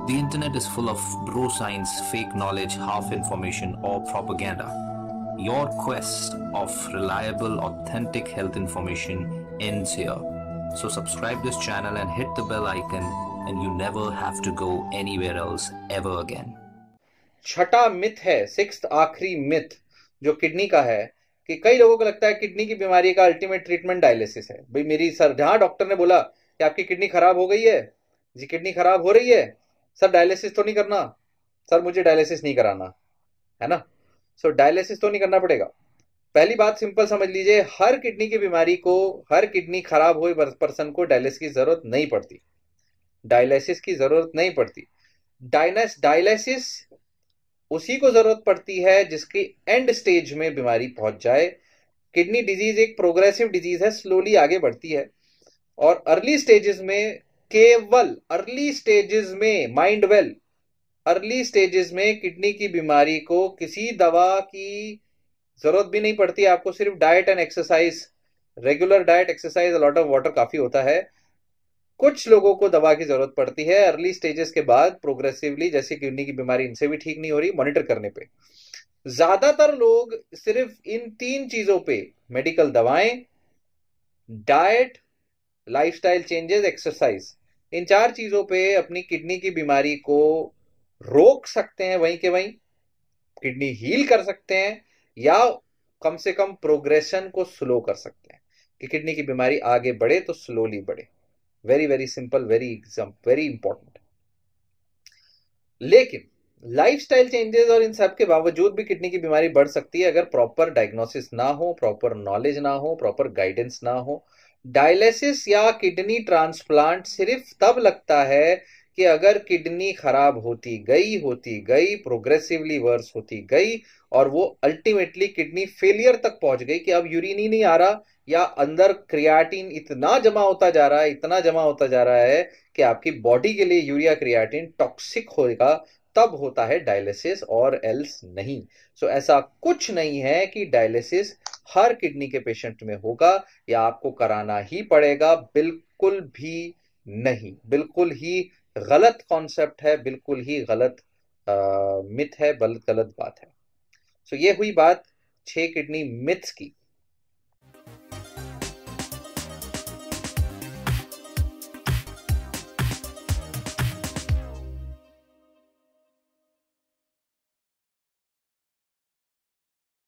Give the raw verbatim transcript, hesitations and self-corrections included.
The internet is full of bro science, fake knowledge, half information, or propaganda. Your quest of reliable, authentic health information ends here. So subscribe this channel and hit the bell icon, and you never have to go anywhere else ever again. छठा myth है, sixth आखिरी myth जो kidney का है कि कई लोगों को लगता है किडनी की बीमारी का अल्टीमेट ट्रीटमेंट डायलिसिस है। भाई मेरी सर, जहां डॉक्टर ने बोला कि आपकी किडनी खराब हो गई है जी, किडनी खराब हो रही है सर, डायलिसिस तो नहीं करना सर, मुझे डायलिसिस नहीं कराना है ना। सो डायलिसिस तो नहीं करना पड़ेगा। पहली बात सिंपल समझ लीजिए, हर किडनी की बीमारी को, हर किडनी खराब हुए पर्सन को डायलिसिस की जरूरत नहीं पड़ती, डायलिसिस की जरूरत नहीं पड़ती। डायलिस डायलिसिस उसी को जरूरत पड़ती है जिसकी एंड स्टेज में बीमारी पहुंच जाए। किडनी डिजीज एक प्रोग्रेसिव डिजीज है, स्लोली आगे बढ़ती है, और अर्ली स्टेजेस में, केवल अर्ली स्टेजेस में, माइंड वेल, अर्ली स्टेजेस में किडनी की बीमारी को किसी दवा की जरूरत भी नहीं पड़ती। आपको सिर्फ diet and exercise, regular diet, exercise, lot of water, काफी होता है। कुछ लोगों को दवा की जरूरत पड़ती है अर्ली स्टेजेस के बाद, प्रोग्रेसिवली, जैसे किडनी की बीमारी इनसे भी ठीक नहीं हो रही, मॉनिटर करने पे। ज्यादातर लोग सिर्फ इन तीन चीजों पे, मेडिकल दवाएं, डाइट, लाइफस्टाइल चेंजेस, एक्सरसाइज, इन चार चीजों पे अपनी किडनी की बीमारी को रोक सकते हैं, वहीं के वहीं किडनी हील कर सकते हैं, या कम से कम प्रोग्रेशन को स्लो कर सकते हैं कि किडनी की बीमारी आगे बढ़े तो स्लोली बढ़े। Very very simple, very exam, very important. लेकिन लाइफस्टाइल चेंजेस और इन सब के बावजूद भी किडनी की बीमारी बढ़ सकती है अगर प्रॉपर डायग्नोसिस ना हो, प्रॉपर नॉलेज ना हो, प्रॉपर गाइडेंस ना हो। डायलिसिस या किडनी ट्रांसप्लांट सिर्फ तब लगता है कि अगर किडनी खराब होती गई होती गई प्रोग्रेसिवली वर्स होती गई और वो अल्टीमेटली किडनी फेलियर तक पहुंच गई कि अब यूरिन ही नहीं आ रहा, या अंदर क्रियाटिन इतना जमा होता जा रहा है, इतना जमा होता जा रहा है कि आपकी बॉडी के लिए यूरिया क्रियाटिन टॉक्सिक होगा, तब होता है डायलिसिस, और एल्स नहीं। सो so, ऐसा कुछ नहीं है कि डायलिसिस हर किडनी के पेशेंट में होगा या आपको कराना ही पड़ेगा, बिल्कुल भी नहीं। बिल्कुल ही गलत कॉन्सेप्ट है, बिल्कुल ही गलत मिथ है, गलत गलत बात है। सो so, ये हुई बात छह किडनी मिथ्स की।